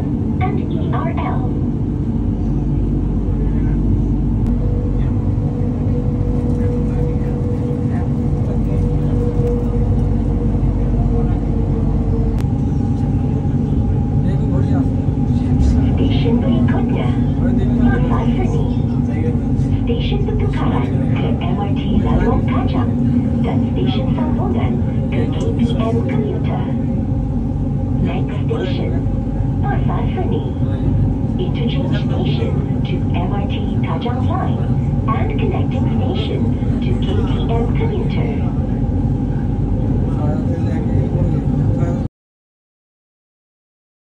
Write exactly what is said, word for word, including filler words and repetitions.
M and E R L. Station berikutnya, Pasar Seni. Stesen pertukaran ke M R T Lalong Kajang dan stesen sambungan ke K P M Commuter. Next station, Pasar Seni. Interchange station to M R T Kajang Line and connecting station to K P M Commuter.